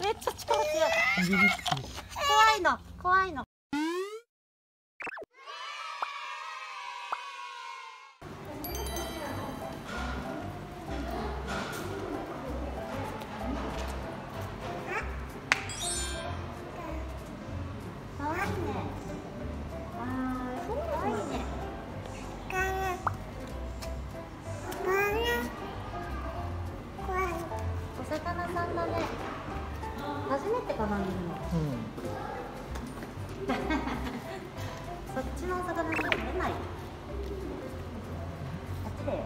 めっちゃ力強い。怖いの怖いの。お魚さんだね。初めてかな、見るの。そっちのお魚さん取れない。あっちだよ。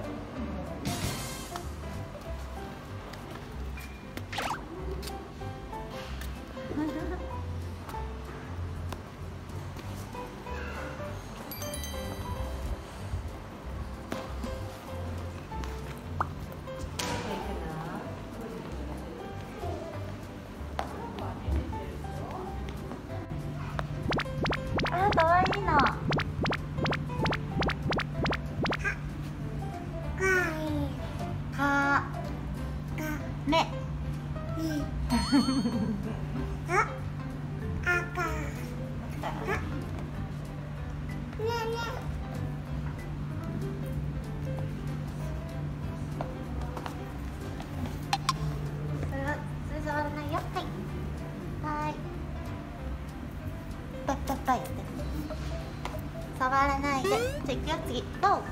あ、かわいいの。かめ。それは普通触らないよ。はい。パッパッパッやって。触らないで。じゃあ行くよ、次。ゴー。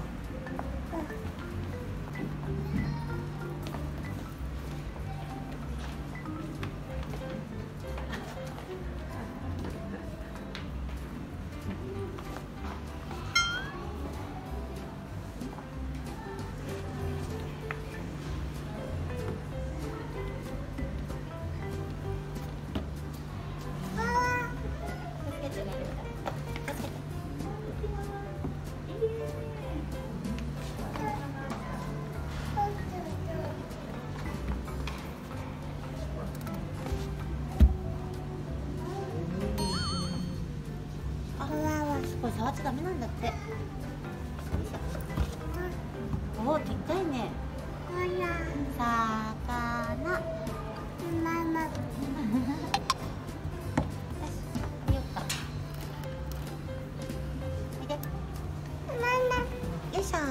これ触っちゃダメなんだって。おお、でっかいね。魚。ママ。よし、見よっか。見て。よいしょ。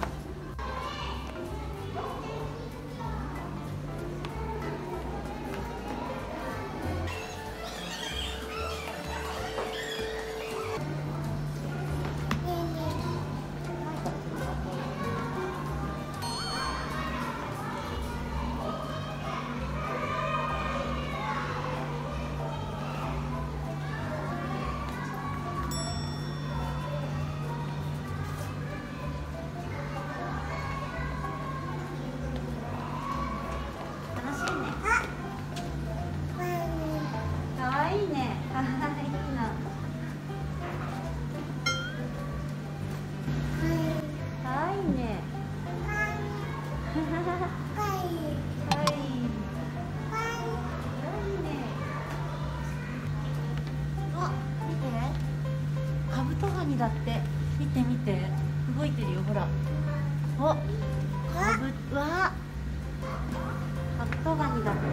カブトガニだって。見て見て、動いてるよ、ほら。お、カブ、わ、カブトガニだって。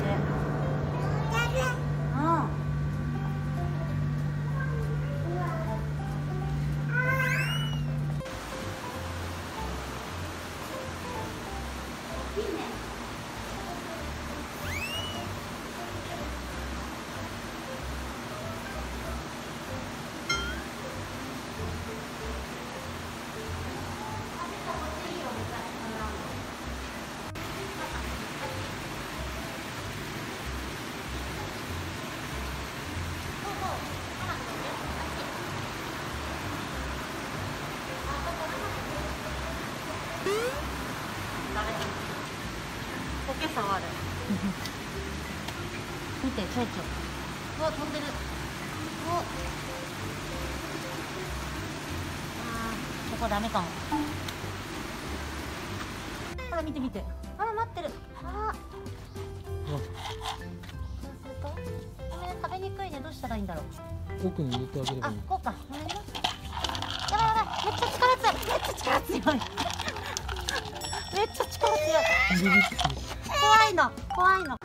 うん。いいね。苔触る。見て、ちょいちょい。うわ、飛んでる。お。ここダメかも。ほら、見て見て。あら、待ってる。そうすると。ごめん、食べにくいね。どうしたらいいんだろう。 奥に入れてあげればいい。 あ、こうか。ごめんね。やばいやばい。めっちゃ力強い。めっちゃ力強い。めっちゃ力強い。怖いの、怖いの。